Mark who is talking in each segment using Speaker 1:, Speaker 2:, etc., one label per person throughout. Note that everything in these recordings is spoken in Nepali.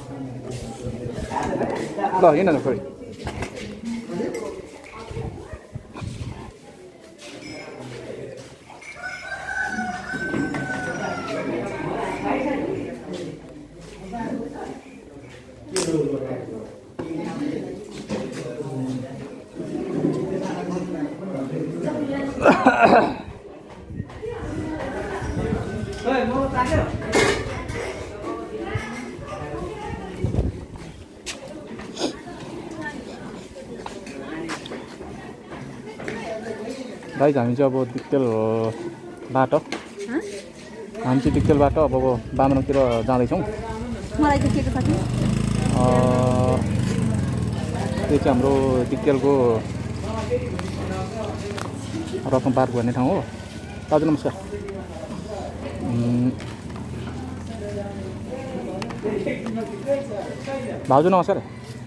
Speaker 1: ल हिँड न छोरी गाइज हामी चाहिँ अब दिक्तेल बाटो हामी चाहिँ दिक्तेल बाटो अब बामनतिर जाँदैछौँ
Speaker 2: मलाई चाहिँ के छ कि
Speaker 1: यो चाहिँ हाम्रो दिक्तेलको रकम पार्क गर्ने ठाउँ हो दाजु नमस्कार भाउजू नमस्कार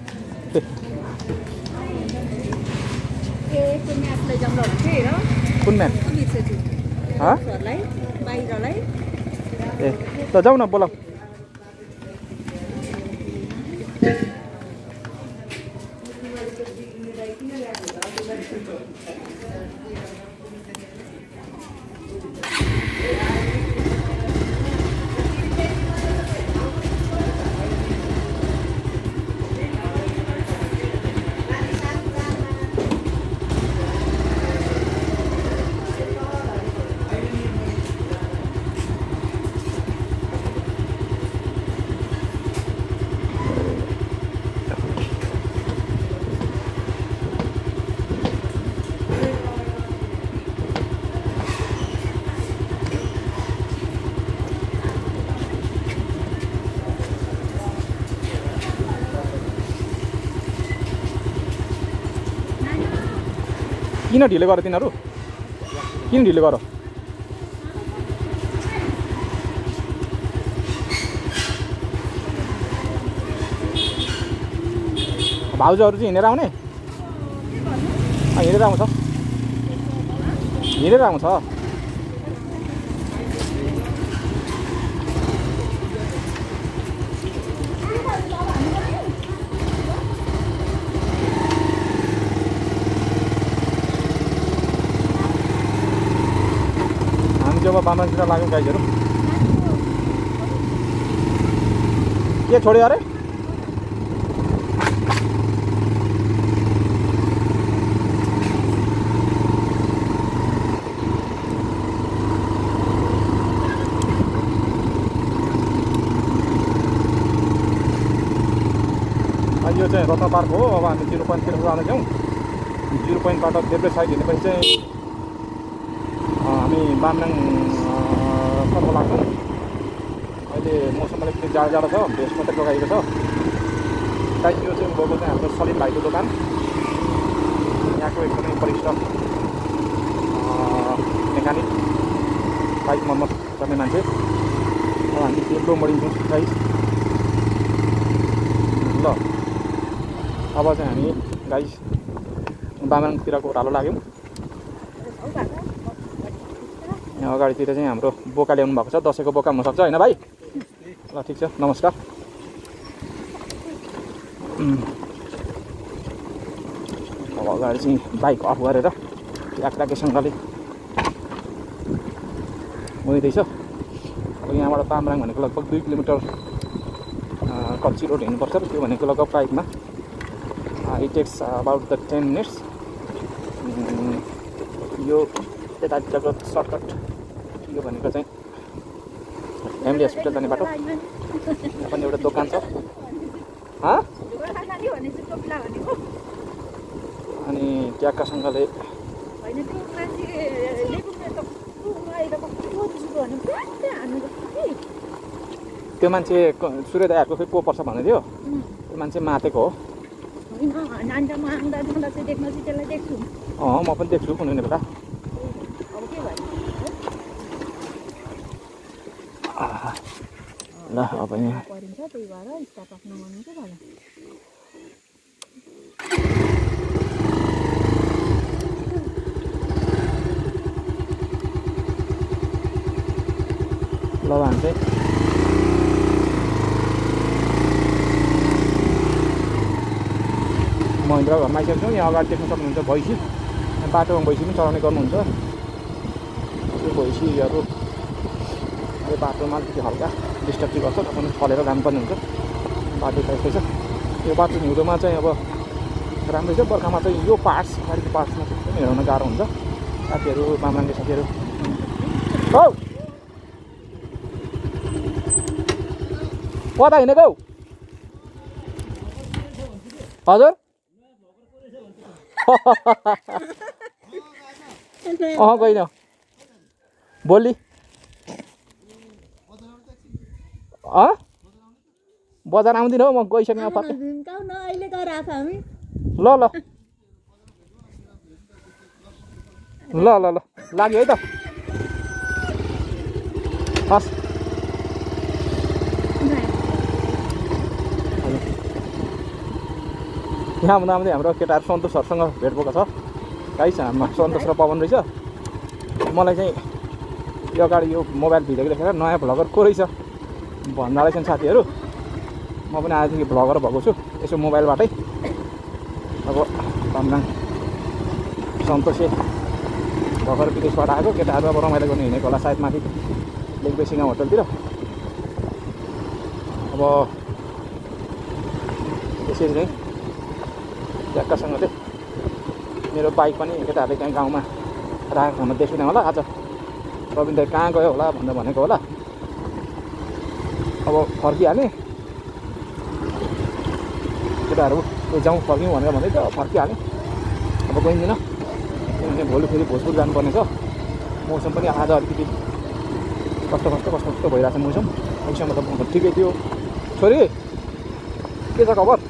Speaker 1: कुन म्याप ए त जाऊ न बोलाऊ किन ढिलो गर तिनीहरू किन ढिलो गर भाउजूहरू चाहिँ हिँडेर आउने हिँडेर आउँछ हिँडेर आउँछ जब बामनतिर लाग्यौँ गाइजहरू के छोड्यो अरे यो चाहिँ रत्न पार्क हो अब हामी 0 पोइन्टतिर जाँदैछौँ 0 पोइन्टबाट देब्रे साइड हिँडेपछि चाहिँ हामी बामनाङ तर्फ लाग्छौँ अहिले मौसम अलिकति जाडो छ भेस्ट मात्रै लगाएको छ गाइस यो चाहिँ गएको चाहिँ हाम्रो सलिम भाइको दोकान यहाँको एकदमै वरिष्ठ मेकानिक बाइक मर्मत गर्ने मान्छे अब हामी तेलको मरिन्छौँ गाइस ल अब चाहिँ हामी गाइस बामनाङतिरको ओह्रालो लाग्यौँ यहाँ अगाडितिर चाहिँ हाम्रो बोका ल्याउनु भएको छ दसैँको बोका हुनसक्छ होइन भाइ ल ठिक छ नमस्कार अब अगाडि चाहिँ बाइक अफ गरेर राकेसँगले गइँदैछ अब यहाँबाट पामराङ भनेको लगभग 2 किलोमिटर कच्ची रोड हिँड्नुपर्छ त्यो भनेको लगभग बाइकमा it takes about the 10 minutes यो यतातिरको सर्टकट यो भनेको चाहिँ फ्यामिली हस्पिटल जाने बाटो यहाँ पनि एउटा दोकान छ अनि ट्याक्कासँगले त्यो मान्छे सूर्यदयहरूको फेरि को पर्छ भन्दै थियो त्यो मान्छे मातेको हो म पनि देख्छु कुनै बेला ल अब यहाँ ल हामी चाहिँ महिन्द्रा घरमा आइसकेको छौँ। यहाँ अगाडि देख्न सक्नुहुन्छ भैँसी, बाटोमा भैँसी पनि चलाउने गर्नुहुन्छ। यो भैँसीहरू यो बाटोमा अलिकति हल्का डिस्टर्ब चाहिँ गर्छ, तपाईँ फलेर जानुपर्ने हुन्छ। बाटो त यस्तै छ। यो बाटो हिउँदोमा चाहिँ अब राम्रै छ, बर्खामा चाहिँ यो पार्ट्स गाडीको पार्ट्समा चाहिँ एकदमै हिँड्न गाह्रो हुन्छ। साथीहरू मामलाङ्गे साथीहरू हौ कता हिँडेको हजुर? गइन भोलि बजार आउँदिन हौ, म गइसकेँ फर्क। ल ल ल ल ल लाग्यो है त। हस् यहाँ आउँदा आउँदै हाम्रो केटाहरू सन्तोषहरूसँग भेट भएको छ। गाइस हाम्रोमा सन्तोष र पवन रहेछ। मलाई चाहिँ यो अगाडि यो मोबाइल भिडियो देखेर नयाँ भ्लगर को रहेछ भन्दा रहेछन् साथीहरू। म पनि आजदेखि भ्लगर भएको छु यसो मोबाइलबाटै। अब भमनाङ सन्तोषे भर्खर विदेशबाट आएको केटाहरू अब रमाइलो गर्नु हिँडेको होला सायद माथि लेकबेसिङा होटलतिर। अब त्यसरी नै ट्याक्कासँगले मेरो बाइक पनि केटाहरूले कहीँ गाउँमा राखेको हुन देखिन होला। आज प्रवीण दाइ कहाँ गयो होला भनेर भनेको होला। अब फर्किहालेँ, केटाहरू जाउँ फर्क्यौँ भनेर भन्दै थियो। फर्किहालेँ, अब गइँदिनँ किनभने भोलि फेरि भोजपुर जानुपर्ने छ। मौसम पनि आज अलिकति कस्तो भइरहेको छ मौसम। अहिलेसम्म त ठिकै थियो। छोरी के छ खबर?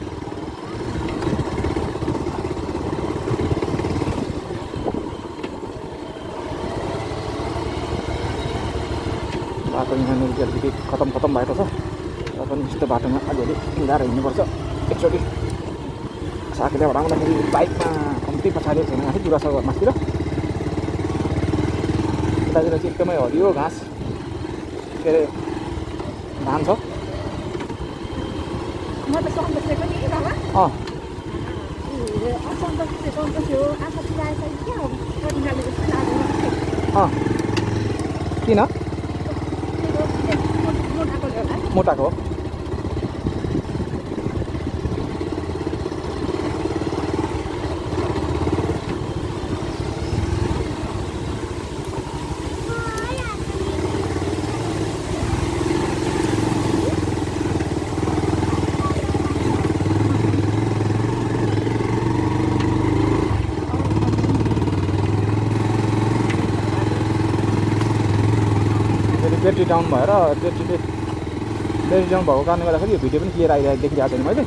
Speaker 1: बाटो यहाँनिर चाहिँ अलिकति खतम भएको छ र पनि यस्तो बाटोमा अलिअलि मिलाएर हिँड्नुपर्छ। एकचोटि साथीले हराउँदाखेरि बाइकमा कम्ती पछाडि छैन है दुरासा माथितिर। यतातिर चाहिँ एकदमै हरियो घाँस के अरे धान छ। किन मोटाको हो? ब्याट्री डाउन भएर ब्याट्री डाउन भएको कारणले गर्दाखेरि यो भिडियो पनि क्लियर देखिरहेको छैन मैले।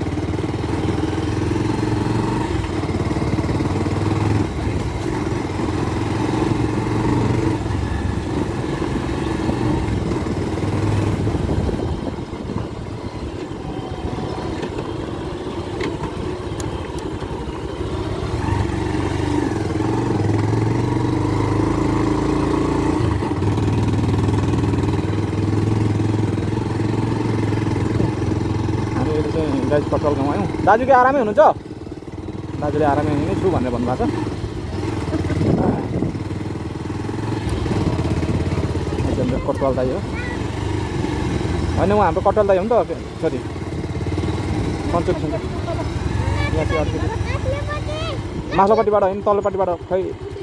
Speaker 1: कटवाल गाउँ आयौँ। दाजु के आरामै हुनुहुन्छ? दाजुले आरामै हुने छु भनेर भन्नुभएको छ। कटवाल दाइ हो होइन, उहाँ हाम्रो कटवाल दाइ हो नि त छोरी सन्चोसँग। यहाँ चाहिँ अलिकति माथिल्लोपट्टिबाट होइन तल्लोपट्टिबाट खै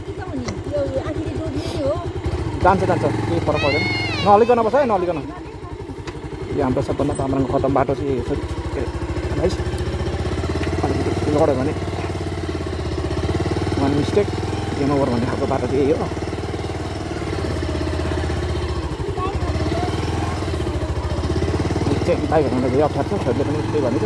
Speaker 1: जान्छ केही फरक पर्दैन। नहलिकन बस्छ है, नहलिकन। यो हाम्रो सबभन्दा पामराङको खतम बाटो चाहिँ यसो है अलिकति लड्यो भने वान मिस्टेक गेम ओभर भन्ने खालको बाटो चाहिँ यही हो। चाहिँ बाइकहरूमा धेरै अप्ठ्यारो छ। छोरीले पनि त्यही भनेको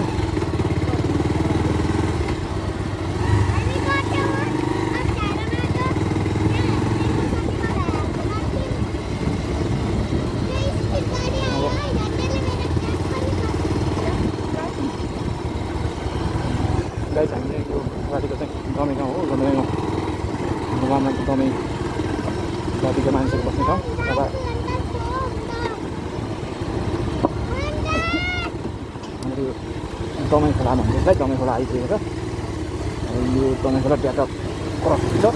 Speaker 1: गाइस। हामीले यो गाडीको चाहिँ दमै गाउँ हो। दमै गाउँ गाउँमा दमै जातिको मान्छेहरू बस्ने ठाउँ। अब हाम्रो दमाई खोला भन्छ यसलाई दमाई खोला आइपुगेको छ यो दमाई खोला ट्याक्क क्रस हुन्छ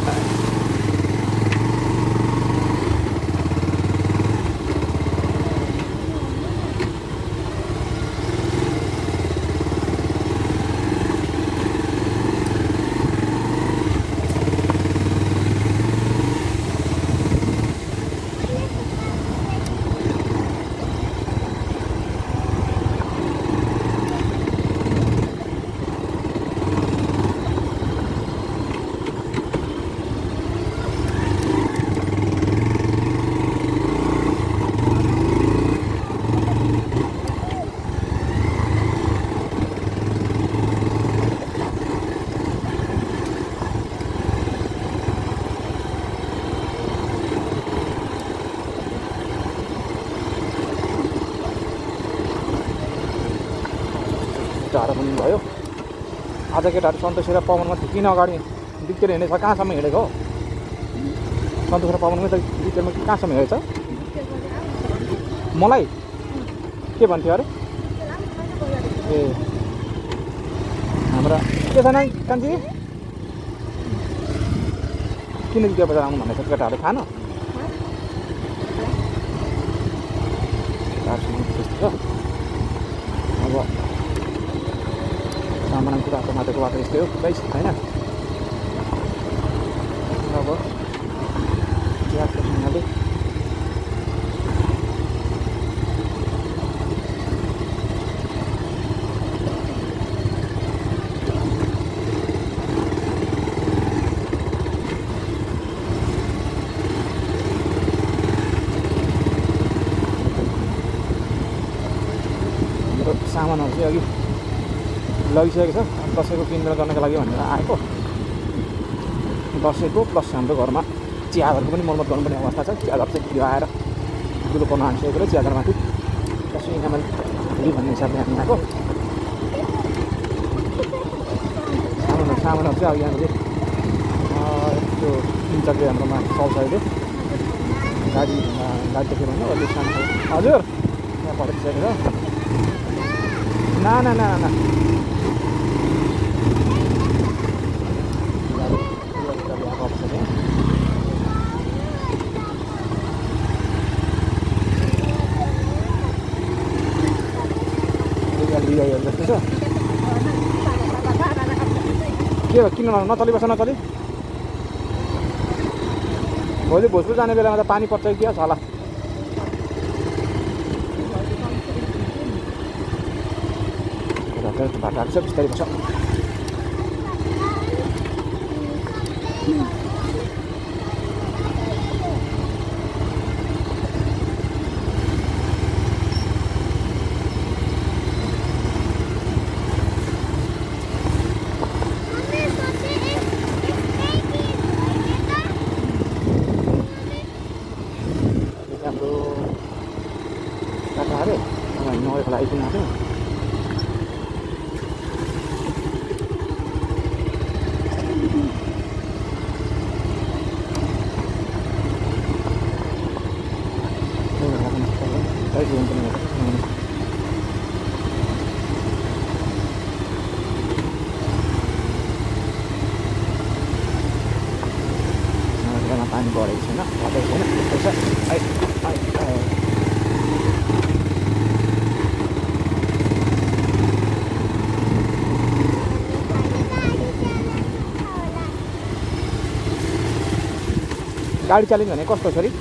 Speaker 1: टाढा पनि भयो आज केटाहरू सन्तोष र पवनमा किन अगाडि बितेर हिँडेछ कहाँसम्म हिँडेको हो सन्तोष र पवनमा त बितेरमा कहाँसम्म हिँडेछ मलाई के भन्थ्यो अरे ए हाम्रा के छैन कान्छी किन बिते बजार आउनु भनेको केटाहरू खानु त्यस्तो छ अब सामानको बाटो माटोको बाटो यस्तै हो गाइस होइन अब चियासँगले हाम्रो सामानहरू चाहिँ अघि लगिसकेको छ दसैँको किनमेल गर्नको लागि भनेर आएको दसैँको प्लस हाम्रो घरमा चियाघरको पनि मर्मत गर्नुपर्ने अवस्था छ चियाघर चाहिँ त्यो आएर ठुलो पर्न हानिसकेको र चियाघरमाथि दसैँ इनामल भोलि भन्ने हिसाबले हामी आएको सामानहरू चाहिँ अब यहाँनिर त्यो तिन चक्के हाम्रोमा चल्छ अहिले गाडी देख्यो भने अलिक सानो हजुर यहाँ पठाइसकेको छ ना जस्तो छ के हो किन नचली बस्छ नचली भोलि भोजपुर जाने बेलामा त पानी पर्छ कि छ होला बाटाहरू छ बिस्तारै बस्छ हाम्रो काकाहरू नगएको लागि आइपुग्नु आएको पानी बढेको छैन बढेको छैन त्यस्तो छ गाडी चालिन्छ भने कस्तो छोरी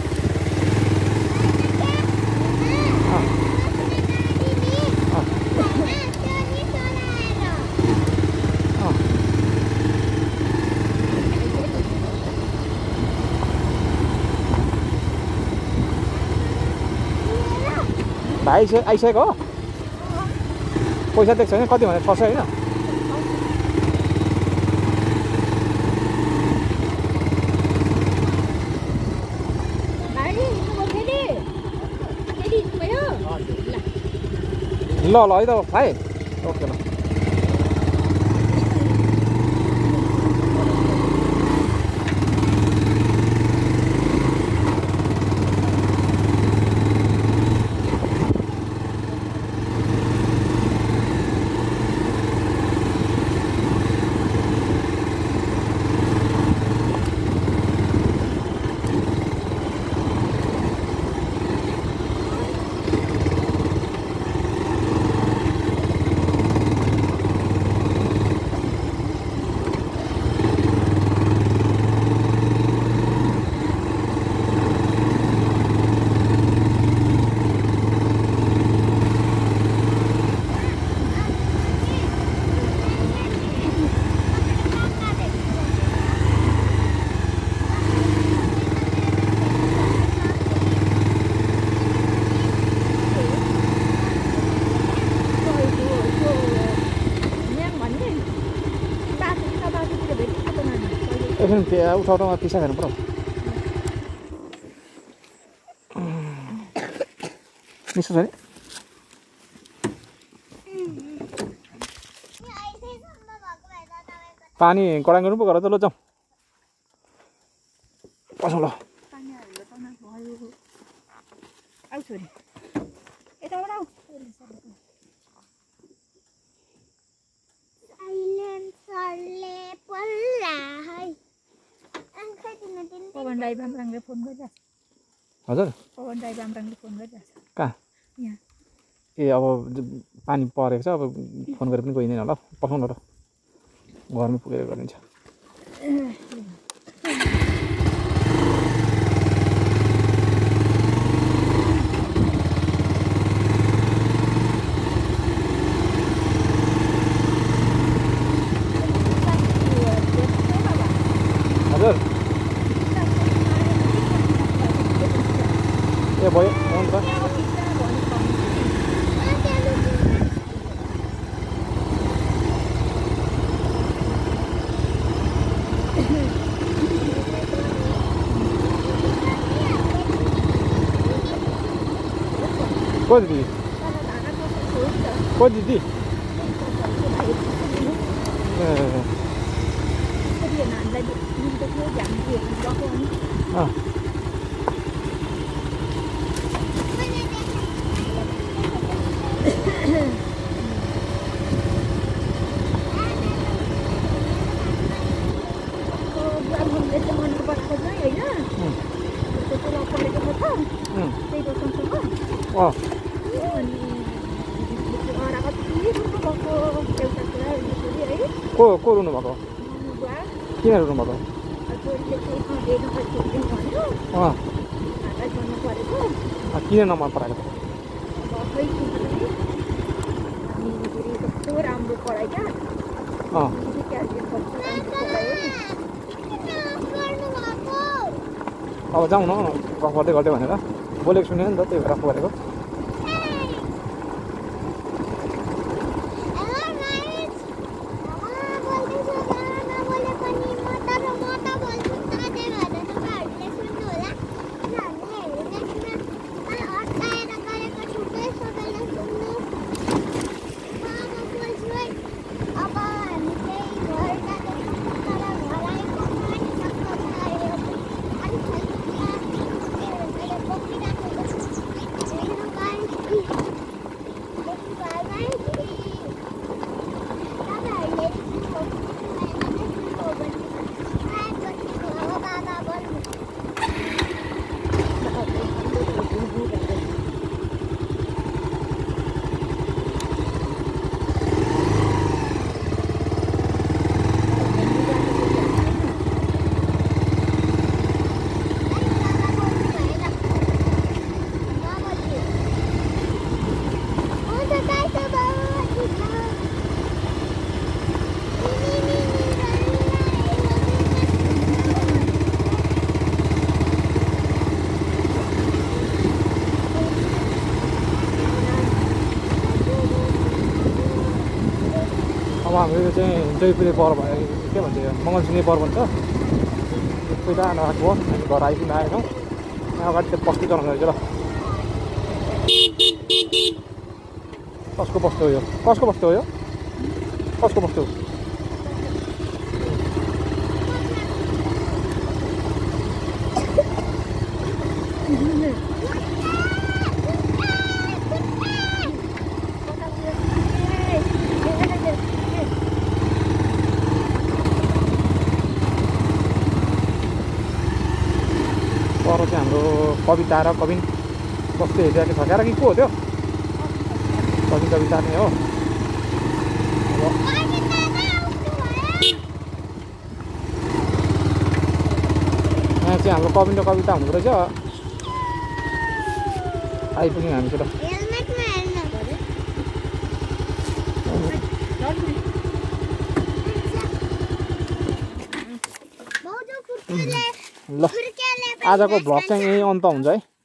Speaker 1: भाइ आइसकेको हो पैसा दिएको छैन कति भने 600 होइन ल ल है त भाइ ओके ल एकछिन उठाउठाउमा पिसा खानु पर्यो मिसो छ नि पानी कडाङ गर्नु पो गर त ल जाउँ पसौँ ल
Speaker 2: आउ छोरी यताबाट आऊ
Speaker 3: साइलेन्सरले पल्ला है
Speaker 2: पवन राई बामराङले फोन गरिरहेछ
Speaker 1: हजुर
Speaker 2: पवन राई बामराङले फोन गरिरहेछ
Speaker 1: कहाँ
Speaker 2: यहाँ
Speaker 1: ए अब पानी परेको छ अब फोन गरेर पनि गइँदैन होला पठाउन र घरमै पुगेर गरिन्छ हजुर ए भयो हुन्छ को दिदी को दिदी को रुनु भएको किन रुनु भएको किन नमन पराएको
Speaker 2: राम्रो पढाइ क्या
Speaker 1: अब जाउँ न गफ गर्दै गर्दै भनेर बोलेको सुन्यो नि त त्यही भएर गफ गरेको हाम्रो चाहिँ जयपुरे पर्व के भन्छ मङ्गलसिंहे पर्व भन्छ पहिला नआएको हामी घर आइपुग्न आएका छौँ यहाँ अगाडि त्यो बस्ती चलाउँदै रहेछ ल कसको बस्ती हो यो कसको बस्ती हो यो कसको बस्ती हो पर चाहिँ हाम्रो कविता र कविन कस्तो हेरिरहेको छ क्या कि को हो त्यो कविता नै हो यहाँ चाहिँ हाम्रो कविन र कविता हुँदो रहेछ आइपुग्यौँ हामी चाहिँ ल आजको भ्लग चाहिँ यही अन्त हुन्छ है।